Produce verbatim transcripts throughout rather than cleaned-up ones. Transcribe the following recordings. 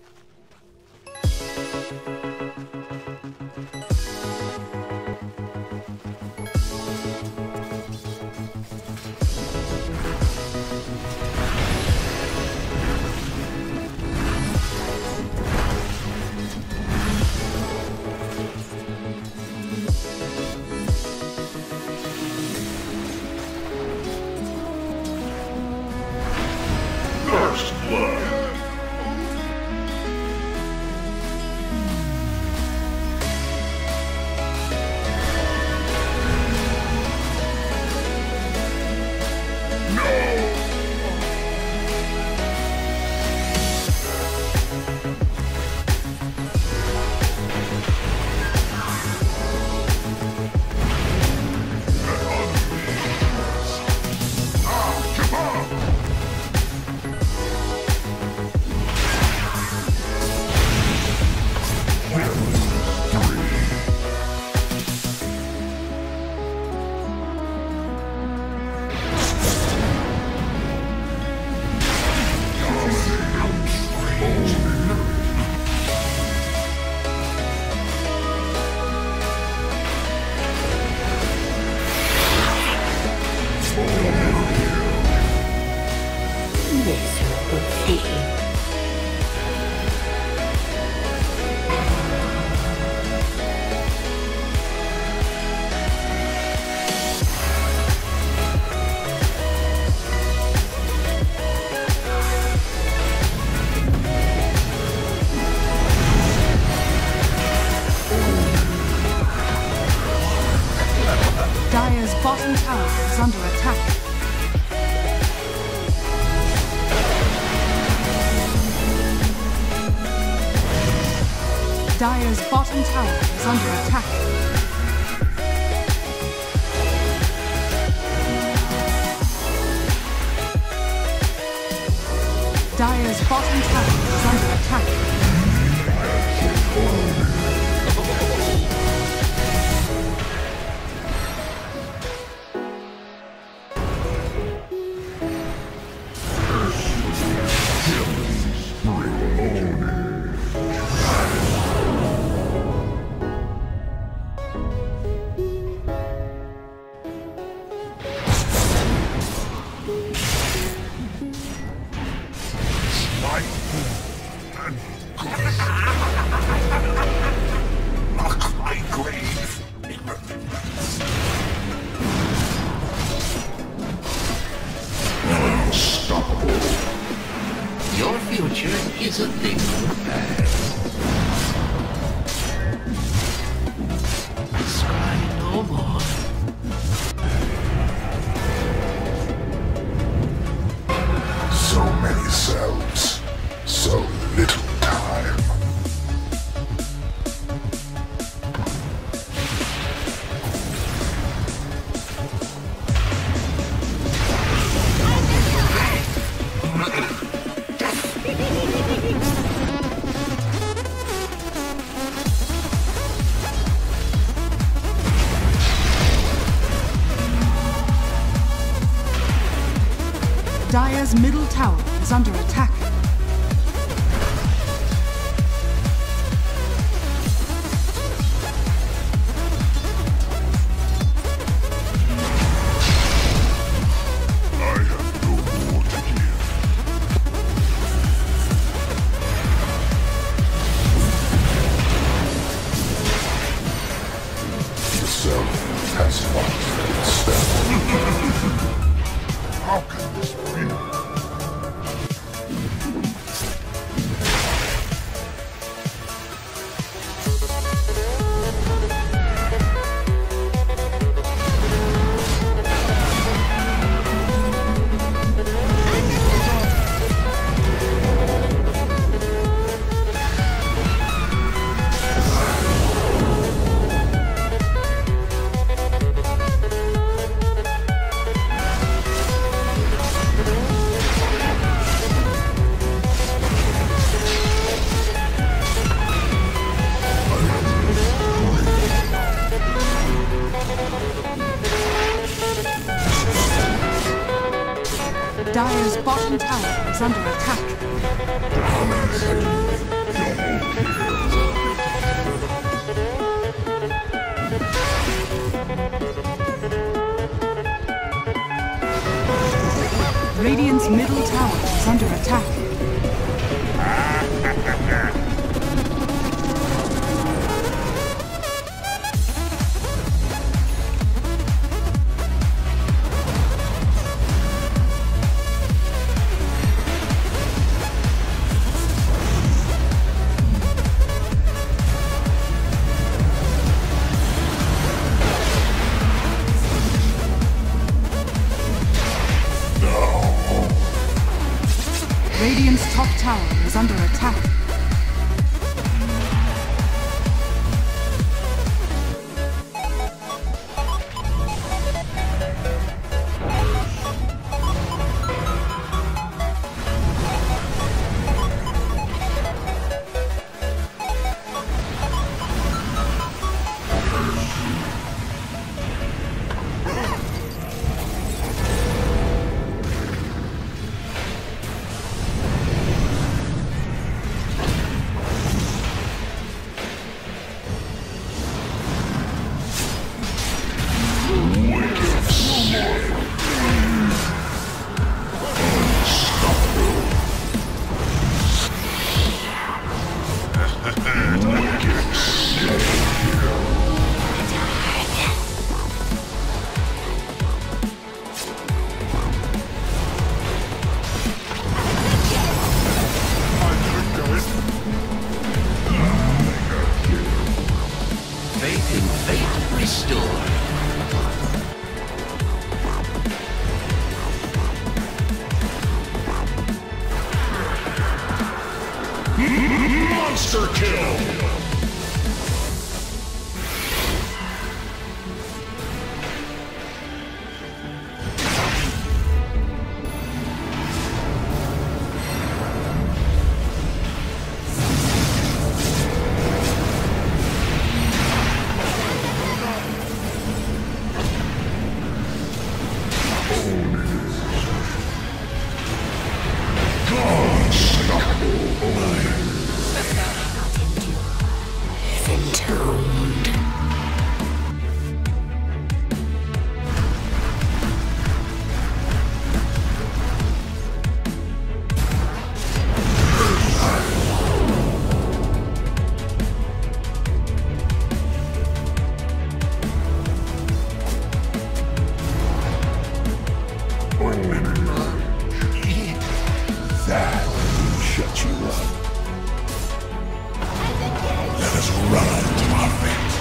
First blood. Dire's bottom tower is under attack. Dire's bottom tower is under attack. Dire's bottom tower is under attack. Your future is a thing of the past. Cry no more. So many cells, so little time. Dire's middle tower is under attack. I have no more to give. The self has lost its step. How can this be? Dire's bottom tower is under attack. tower is under attack. Radiant's top tower is under attack. Faith in fate restored. Monster kill! That will shut you up. Let us run to our fate.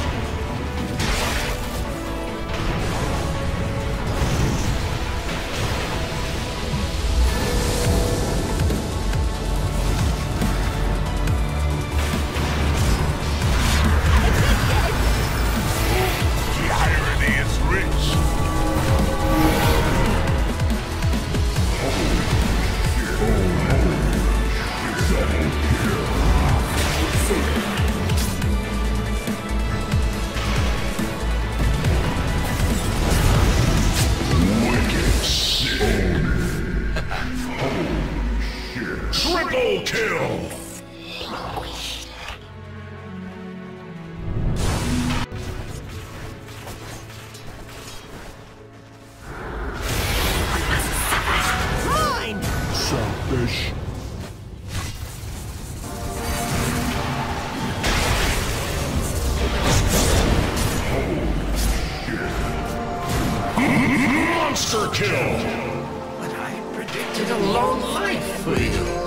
The irony is rich. Triple kill! Mine! Selfish. Monster kill! But I predicted a long life for you.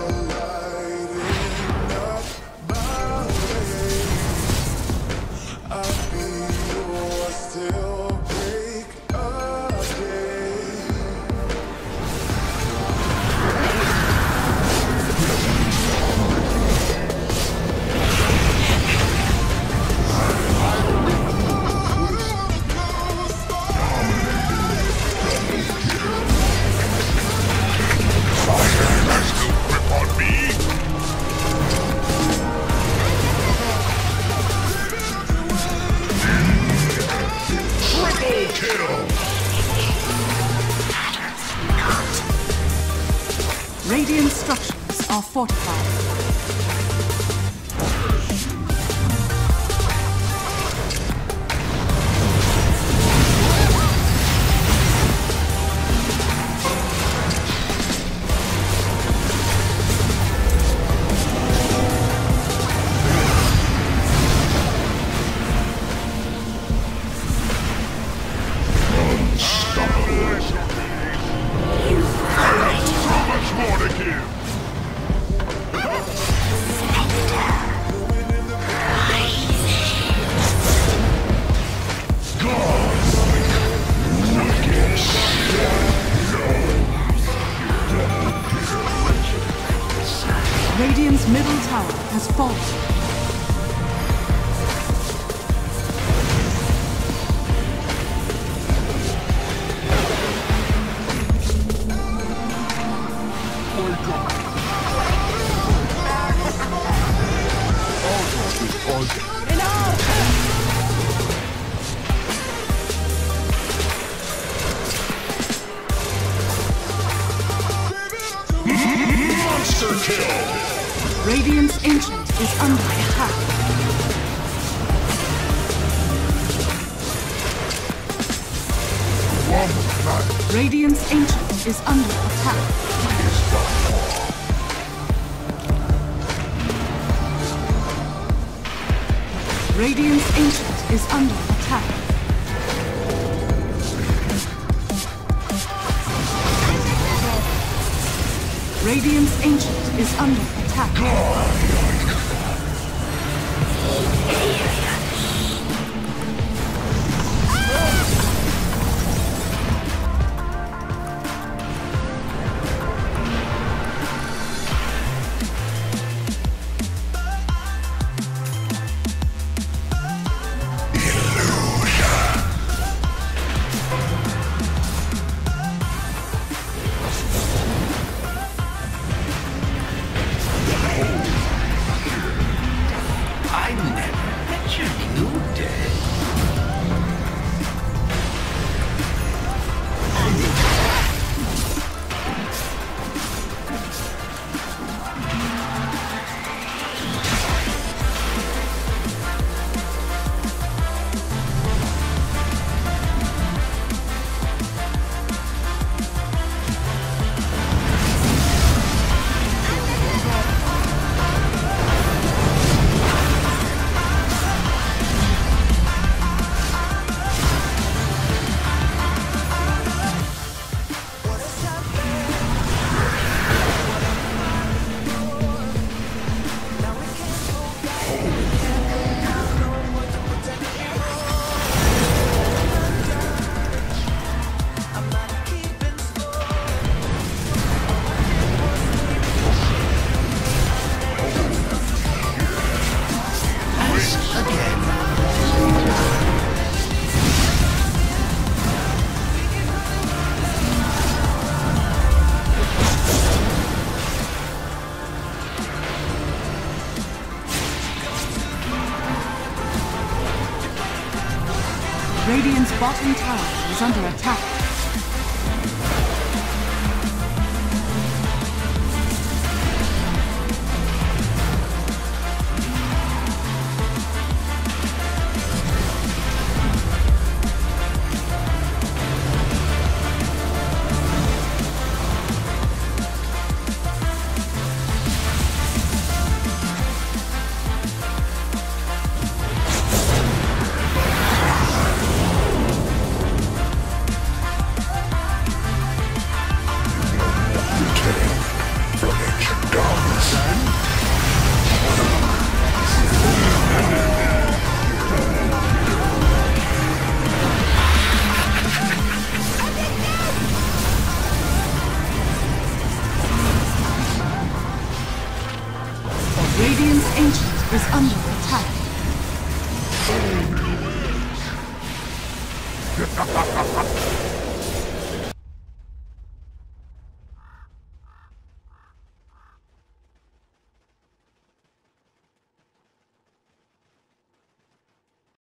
Radiant structures are fortified. has fallen. Monster kill! Radiant's Ancient is under attack. Radiant's Ancient is under attack. Radiant's Ancient is under attack. Radiant's Ancient is under attack. Radiant's bottom tower is under attack. Radiant's Ancient is under attack. Ha ha ha ha!